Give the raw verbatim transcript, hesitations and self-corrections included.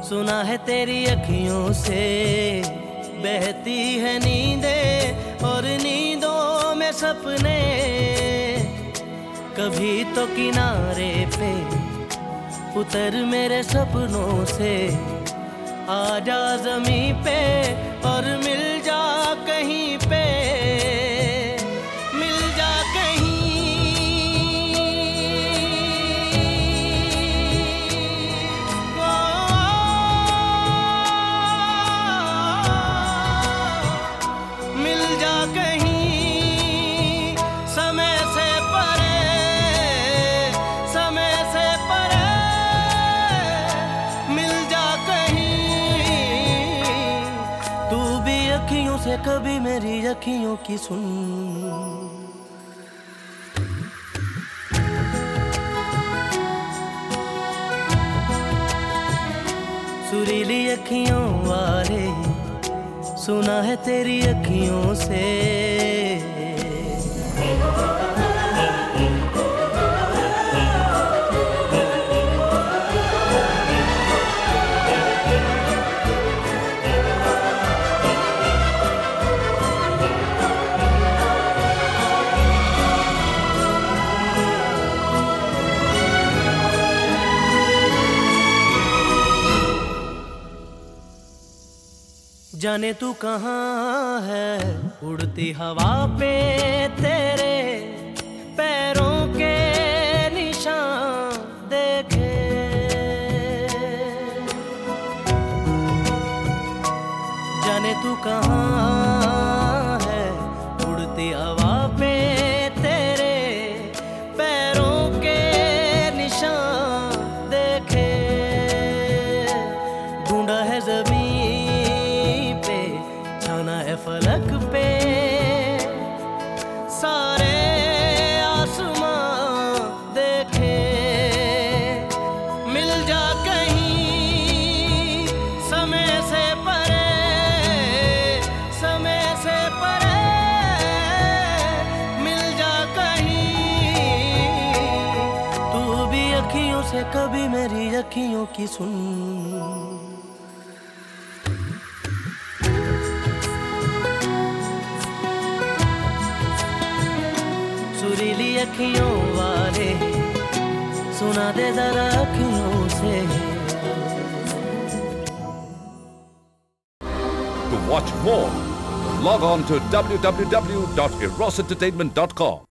सुना है तेरी अखियों से बहती है नींदें और नींदों में सपने। कभी तो किनारे पे उतर मेरे सपनों से, आजा ज़मीं पे और मिल जा कहीं पे, मिल जा कहीं। ओ, मिल जा कहीं समय से परे, समय से परे, मिल जा कहीं। तू भी अखियों से कभी मेरी अखियों की सुन। सुरीली अखियों वाले, सुना है तेरी अखियों से। जाने तू कहाँ है, उड़ती हवा पे तेरे पैरों के निशान देखे। जाने तू कहाँ है, उड़ती हवा पे तेरे पैरों के निशान देखे। ढूंढा है ज़मीं फलक पे सारे आसमां देखे। मिल जा कहीं समय से परे, समय से परे, मिल जा कहीं। तू भी अखियों से कभी मेरी अखियों की सुन। सुरीली अखियों वाले, सुना दे जरा अखियों से। To watch more, log on to w w w dot eros entertainment dot com.